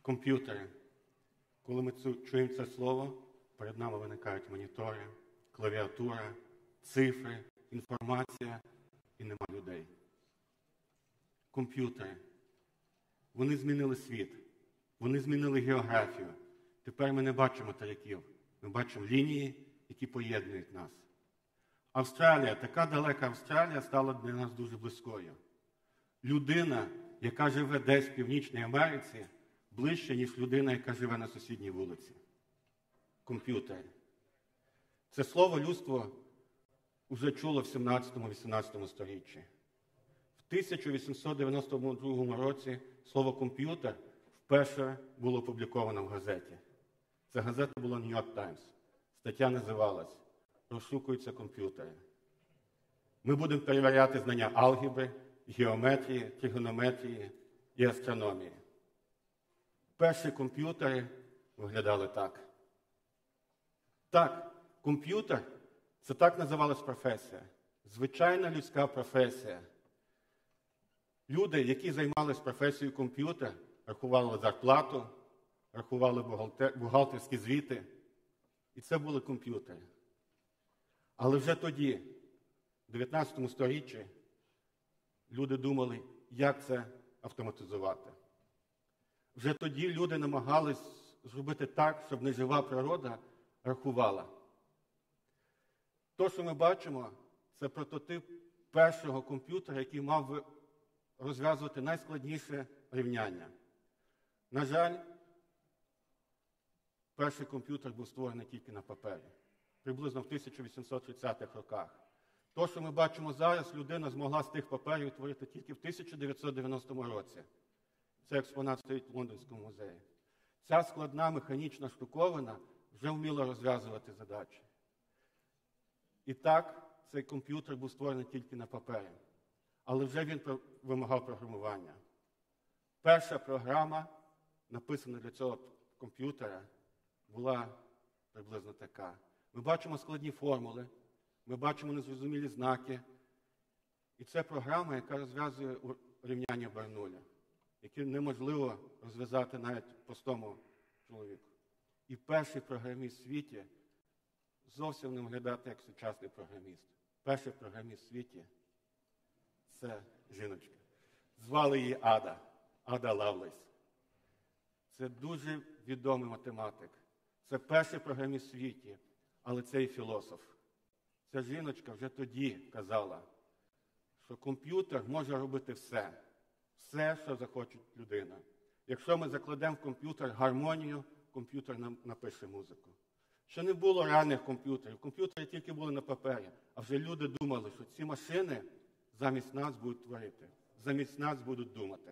Комп'ютери. Коли ми чуємо це слово, перед нами виникають монітори, клавіатура, цифри, інформація і нема людей. Комп'ютери. Вони змінили світ. Вони змінили географію. Тепер ми не бачимо материків. Ми бачимо лінії, які поєднують нас. Австралія, така далека Австралія, стала для нас дуже близькою. Людина, яка живе десь в Північній Америці, ближче, ніж людина, яка живе на сусідній вулиці. Комп'ютери. Це слово людство вже чуло в 17-18 сторіччі. В 1892 році слово «комп'ютер» вперше було опубліковано в газеті. Ця газета була New York Times. Стаття називалась «Розшукуються комп'ютери». Ми будемо перевіряти знання алгебри, геометрії, тригонометрії і астрономії. Перші комп'ютери виглядали так. Так, комп'ютер – це так називалась професія. Звичайна людська професія. Люди, які займалися професією комп'ютер, рахували зарплату, рахували бухгалтерські звіти. І це були комп'ютери. Але вже тоді, в 19 сторіччі, люди думали, як це автоматизувати. Вже тоді люди намагались зробити так, щоб нежива природа рахувала. То, що ми бачимо, це прототип першого комп'ютера, який мав розв'язувати найскладніше рівняння. На жаль, перший комп'ютер був створений тільки на папері, приблизно в 1830-х роках. То, що ми бачимо зараз, людина змогла з тих паперів творити тільки в 1990 році. Це експонат стоїть в Лондонському музеї. Ця складна механічна штуковина вже вміла розв'язувати задачі. І так, цей комп'ютер був створений тільки на папері. Але вже він вимагав програмування. Перша програма, написана для цього комп'ютера, була приблизно така. Ми бачимо складні формули, ми бачимо незрозумілі знаки. І це програма, яка розв'язує рівняння Бернуля, які неможливо розв'язати навіть простому чоловіку. І перший програміст в світі зовсім не виглядає як сучасний програміст. Перший програміст в світі – це жіночка. Звали її Ада. Ада Лавлейс. Це дуже відомий математик. Це перший програміст в світі, але це і філософ. Ця жіночка вже тоді казала, що комп'ютер може робити все. Все, що захоче людина. Якщо ми закладемо в комп'ютер гармонію, комп'ютер нам напише музику. Ще не було реальних комп'ютерів. Комп'ютери тільки були на папері. А вже люди думали, що ці машини замість нас будуть творити. Замість нас будуть думати.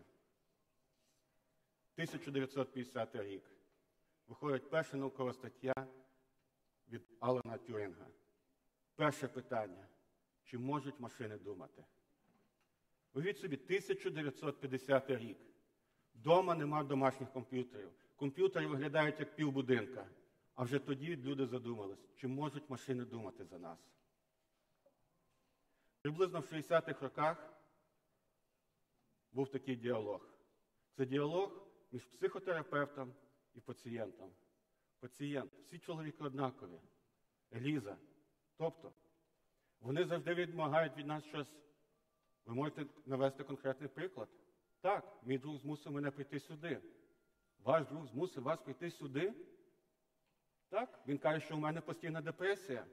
1950 рік. Виходить перша наукова стаття від Алана Тюрінга. Перше питання. Чи можуть машини думати? Уявіть собі, 1950 рік. Дома нема домашніх комп'ютерів. Комп'ютери виглядають як півбудинка. А вже тоді люди задумались, чи можуть машини думати за нас. Приблизно в 60-х роках був такий діалог. Це діалог між психотерапевтом і пацієнтом. Пацієнт, всі чоловіки однакові. Еліза. Тобто, вони завжди вимагають від нас щось. Ви можете навести конкретний приклад? Так, мій друг змусив мене прийти сюди. Ваш друг змусив вас прийти сюди? Так, він каже, що у мене постійна депресія.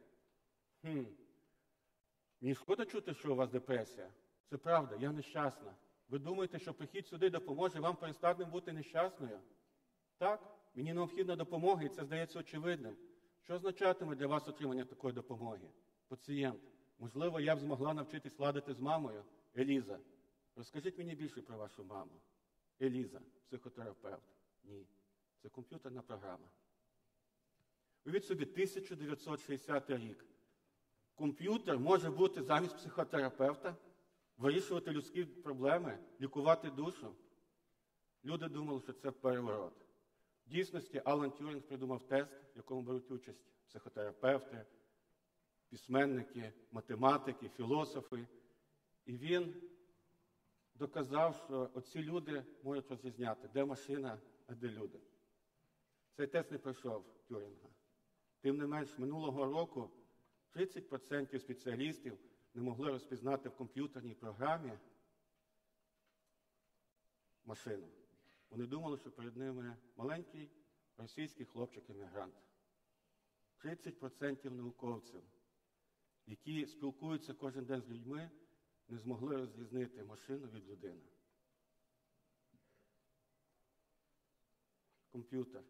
Мені шкода чути, що у вас депресія. Це правда, я нещасна. Ви думаєте, що прихід сюди допоможе вам перестати бути нещасною? Так, мені необхідна допомога, і це здається очевидним. Що означатиме для вас отримання такої допомоги? Пацієнт. Можливо, я б змогла навчитись ладити з мамою. Еліза. Розкажіть мені більше про вашу маму. Еліза. Психотерапевт. Ні. Це комп'ютерна програма. Уявіть собі, 1960 рік. Комп'ютер може бути замість психотерапевта, вирішувати людські проблеми, лікувати душу. Люди думали, що це переворот. В дійсності Алан Тюрінг придумав тест, в якому беруть участь психотерапевти, письменники, математики, філософи. І він доказав, що оці люди можуть розрізняти, де машина, а де люди. Цей тест не пройшов Тюрінга. Тим не менш, минулого року 30% спеціалістів не могли розпізнати в комп'ютерній програмі машину. Вони думали, що перед ними маленький російський хлопчик-емігрант. 30% науковців, які спілкуються кожен день з людьми, не змогли розрізнити машину від людини. Комп'ютер.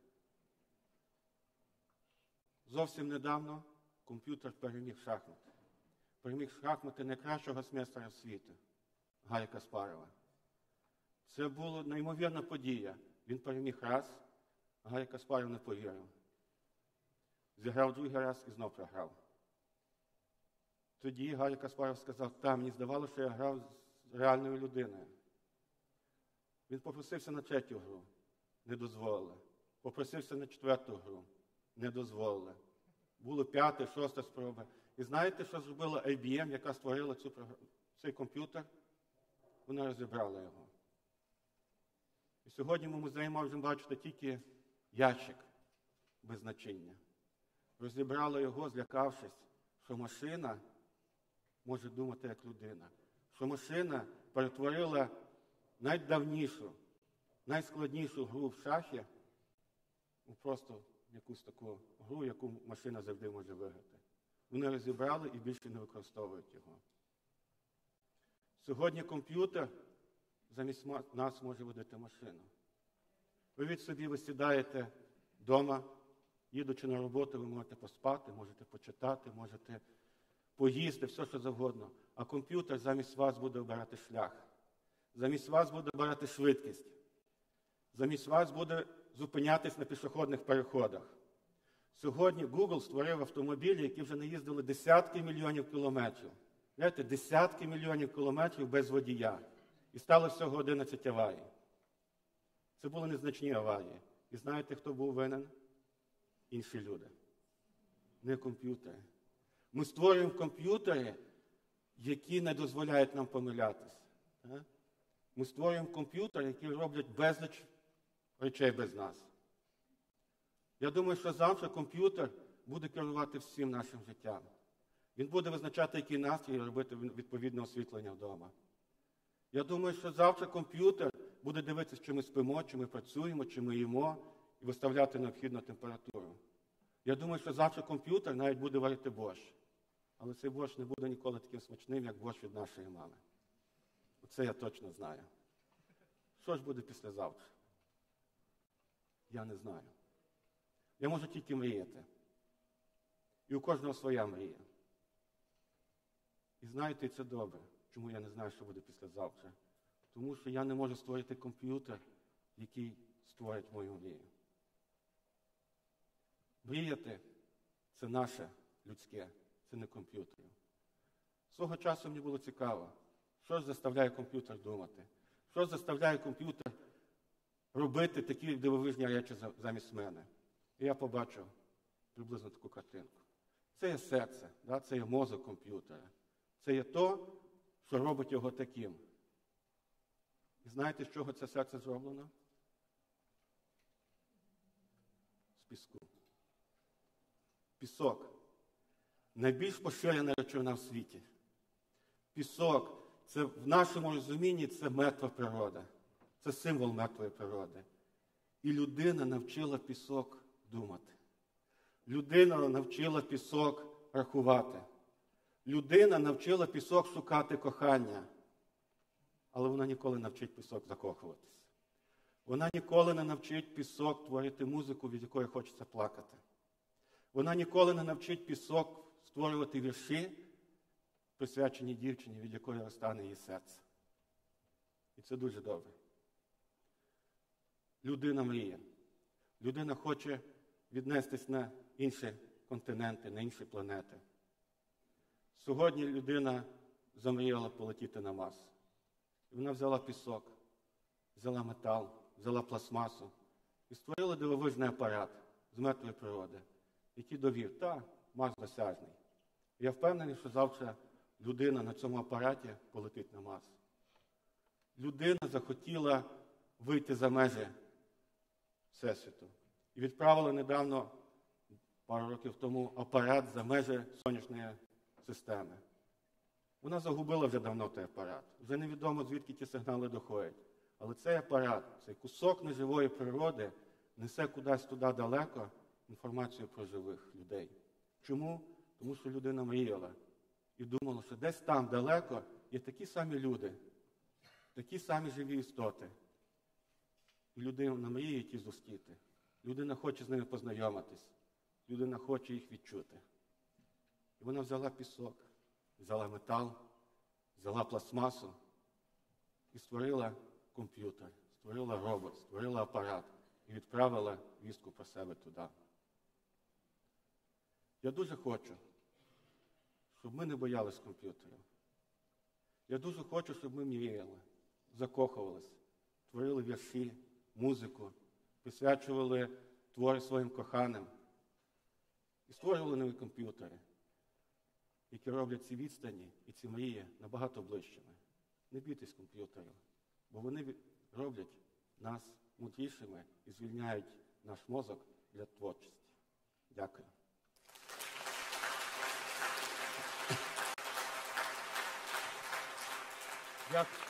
Зовсім недавно комп'ютер переміг шахмати. Переміг шахмати найкращого гросмейстера світу – Гаррі Каспарова. Це була неймовірна подія. Він переміг раз, а Гаррі Каспаров не повірив. Зіграв другий раз і знов програв. Тоді Гаррі Каспаров сказав: мені здавалося, що я грав з реальною людиною. Він попросився на третю гру. Не дозволили. Попросився на четверту гру. Не дозволили. Було 5-та, 6-та спроба. І знаєте, що зробила IBM, яка створила цей комп'ютер? Вона розібрала його. І сьогодні ми в музеї можемо бачити тільки ящик без значення. Розібрали його, злякавшись, що машина може думати як людина. Що машина перетворила найдавнішу, найскладнішу гру в шахі у просто якусь таку гру, яку машина завжди може виграти. Вони розібрали і більше не використовують його. Сьогодні комп'ютер замість нас може водити машину. Уявіть собі, ви сідаєте вдома, їдучи на роботу, ви можете поспати, можете почитати, можете поїсти, все, що завгодно. А комп'ютер замість вас буде обирати шлях. Замість вас буде обирати швидкість. Замість вас буде зупинятись на пішохідних переходах. Сьогодні Google створив автомобілі, які вже наїздили десятки мільйонів кілометрів. Знаєте, десятки мільйонів кілометрів без водія. І стало всього 11 аварій. Це були незначні аварії. І знаєте, хто був винен? Інші люди. Не комп'ютери. Ми створюємо комп'ютери, які не дозволяють нам помилятись. Ми створюємо комп'ютери, які роблять безліч речей без нас. Я думаю, що завтра комп'ютер буде керувати всім нашим життям. Він буде визначати, який настрій, і робити відповідне освітлення вдома. Я думаю, що завтра комп'ютер буде дивитися, чи ми спимо, чи ми працюємо, чи ми їмо, і виставляти необхідну температуру. Я думаю, що завтра комп'ютер навіть буде варити борщ. Але цей борщ не буде ніколи таким смачним, як борщ від нашої мами. Оце я точно знаю. Що ж буде післязавтра? Я не знаю. Я можу тільки мріяти. І у кожного своя мрія. І знаєте, це добре. Чому я не знаю, що буде післязавтра? Тому що я не можу створити комп'ютер, який створить мою мрію. Мріяти – це наше людське, це не комп'ютер. Свого часу мені було цікаво, що ж заставляє комп'ютер думати, що ж заставляє комп'ютер робити такі дивовижні речі замість мене. І я побачив приблизно таку картинку. Це є серце, це є мозок комп'ютера. Це є то, що робить його таким. І знаєте, з чого це серце зроблено? З піску. Пісок. Найбільш поширена речовина в світі. Пісок. Це в нашому розумінні це мертва природа. Це символ мертвої природи. І людина навчила пісок думати. Людина навчила пісок рахувати. Людина навчила пісок шукати кохання. Але вона ніколи не навчить пісок закохуватись. Вона ніколи не навчить пісок творити музику, від якої хочеться плакати. Вона ніколи не навчить пісок створювати вірші, присвячені дівчині, від якої розтане її серце. І це дуже добре. Людина мріє. Людина хоче віднестись на інші континенти, на інші планети. Сьогодні людина замріяла полетіти на Марс. І вона взяла пісок, взяла метал, взяла пластмасу і створила дивовижний апарат з мертвої природи, який довів, Марс досяжний. Я впевнений, що завтра людина на цьому апараті полетить на Марс. людина захотіла вийти за межі Всесвіту. І відправили недавно, пару років тому, апарат за межі сонячної системи. Вона загубила вже давно той апарат. Вже невідомо, звідки ті сигнали доходять. Але цей апарат, цей кусок неживої природи, несе кудись туди далеко інформацію про живих людей. Чому? Тому що людина мріяла і думала, що десь там далеко є такі самі люди, такі самі живі істоти. І людина мріє їх зустріти. Людина хоче з ними познайомитись. Людина хоче їх відчути. І вона взяла пісок, взяла метал, взяла пластмасу і створила комп'ютер, створила робот, створила апарат і відправила вістку про себе туди. Я дуже хочу, щоб ми не боялись комп'ютерів. Я дуже хочу, щоб ми мріяли, закохувались, творили вірші, музику, присвячували твори своїм коханим і створювали нові комп'ютери, які роблять ці відстані і ці мрії набагато ближчими. Не бійтесь комп'ютерів, бо вони роблять нас мудрішими і звільняють наш мозок для творчості. Дякую. Дякую.